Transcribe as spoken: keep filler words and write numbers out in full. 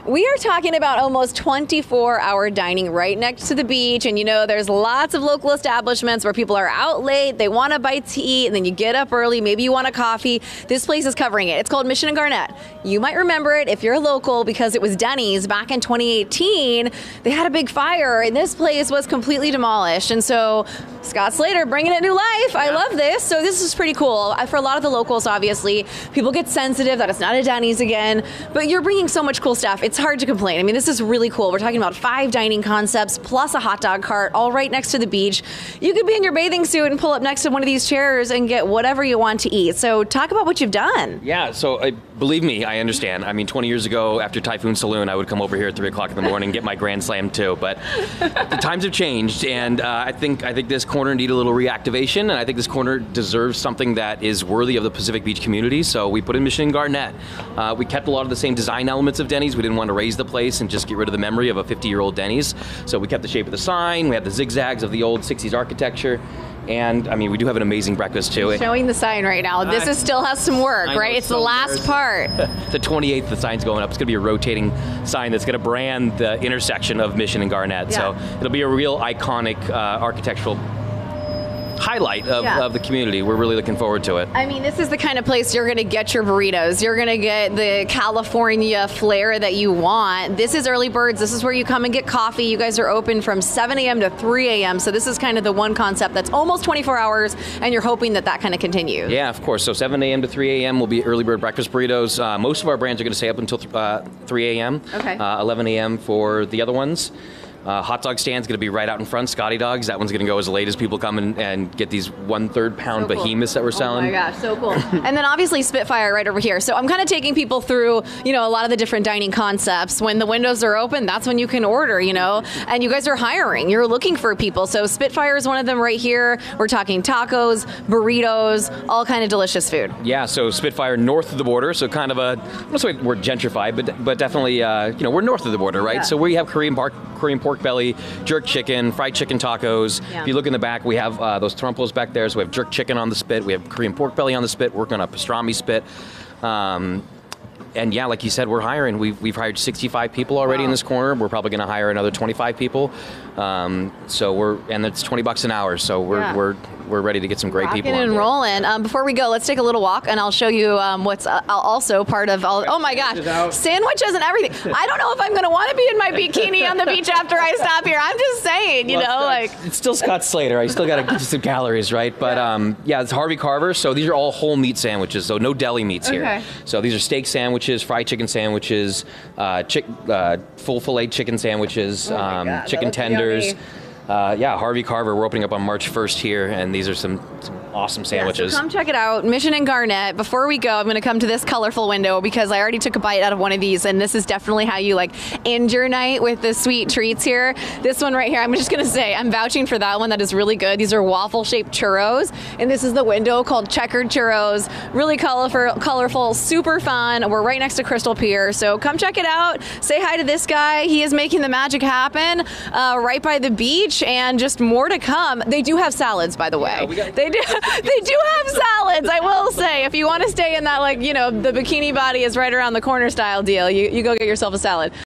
We are talking about almost twenty-four hour dining right next to the beach. And you know, there's lots of local establishments where people are out late, they want a bite to eat, and then you get up early, maybe you want a coffee. This place is covering it. It's called Mission and Garnett. You might remember it if you're local because it was Denny's back in twenty eighteen. They had a big fire and this place was completely demolished. And so Scott Slater bringing it new life. Yeah. I love this. So this is pretty cool. For a lot of the locals, obviously, people get sensitive that it's not a Denny's again, but you're bringing so much cool stuff. It's hard to complain. I mean, this is really cool. We're talking about five dining concepts plus a hot dog cart all right next to the beach. You could be in your bathing suit and pull up next to one of these chairs and get whatever you want to eat. So talk about what you've done. Yeah, so uh, believe me, I understand. I mean, twenty years ago after Typhoon Saloon, I would come over here at three o'clock in the morning and get my Grand Slam too. But the times have changed, and uh, I think I think this corner needed a little reactivation, and I think this corner deserves something that is worthy of the Pacific Beach community. So we put in Mission and Garnett. Uh, we kept a lot of the same design elements of Denny's. We didn't want to raise the place and just get rid of the memory of a fifty-year-old Denny's. So we kept the shape of the sign. We had the zigzags of the old sixties architecture. And I mean, we do have an amazing breakfast too. I'm showing the sign right now. This is still has some work, know, right? It's so the last part. The twenty-eighth, the sign's going up. It's going to be a rotating sign that's going to brand the intersection of Mission and Garnett. Yeah. So it'll be a real iconic uh, architectural highlight of, yeah. of the community. We're really looking forward to it. I mean, this is the kind of place you're going to get your burritos. You're going to get the California flair that you want. This is Early Birds. This is where you come and get coffee. You guys are open from seven a m to three a m So this is kind of the one concept that's almost twenty-four hours, and you're hoping that that kind of continues. Yeah, of course. So seven a m to three a m will be Early Bird breakfast burritos. Uh, most of our brands are going to stay up until uh, three a m Okay. Uh, eleven a m for the other ones. Uh, hot dog stand's going to be right out in front, Scotty Dogs. That one's going to go as late as people come in and get these one-third pound so cool. behemoths that we're selling. Oh my gosh, so cool. And then obviously Spitfire right over here. So I'm kind of taking people through, you know, a lot of the different dining concepts. When the windows are open, that's when you can order, you know. And you guys are hiring. You're looking for people. So Spitfire is one of them right here. We're talking tacos, burritos, all kind of delicious food. Yeah, so Spitfire north of the border. So kind of a, I don't say we're gentrified, but but definitely, uh, you know, we're north of the border, right? Yeah. So we have Korean pork, Korean pork belly, jerk chicken, fried chicken tacos. Yeah. If you look in the back, we have uh, those trompos back there. So we have jerk chicken on the spit. We have Korean pork belly on the spit. Working on a pastrami spit. Um, and yeah, like you said, we're hiring. We've, we've hired sixty-five people already wow. in this corner. We're probably going to hire another twenty-five people. Um, so we're, and it's twenty bucks an hour. So we're, yeah. we're, we're ready to get some great Rocking people and on rolling. Um, before we go, let's take a little walk, and I'll show you um, what's uh, also part of all. Oh my gosh, sandwiches and everything. I don't know if I'm going to want to be in my bikini on the beach after I stop here. I'm just saying, you well, know, like it's still Scott Slater. I still got to get some calories, right? But yeah. Um, yeah, it's Harvey Carver. So these are all whole meat sandwiches. So no deli meats okay. here. So these are steak sandwiches, fried chicken sandwiches, uh, chick, uh, full fillet chicken sandwiches, oh um, God, chicken tenders. Yummy. Uh, yeah, Harvey Carver. We're opening up on March first here, and these are some, some awesome sandwiches. Yeah, so come check it out, Mission and Garnett. Before we go, I'm going to come to this colorful window because I already took a bite out of one of these, and this is definitely how you like end your night with the sweet treats here. This one right here, I'm just going to say, I'm vouching for that one. That is really good. These are waffle-shaped churros, and this is the window called Checkered Churros. Really colorful, colorful, super fun. We're right next to Crystal Pier, so come check it out. Say hi to this guy. He is making the magic happen uh, right by the beach. And just more to come. They do have salads, by the way. Yeah, we got, they do. They do have salads. I will say, if you want to stay in that, like, you know, the bikini body is right around the corner style deal, you you go get yourself a salad.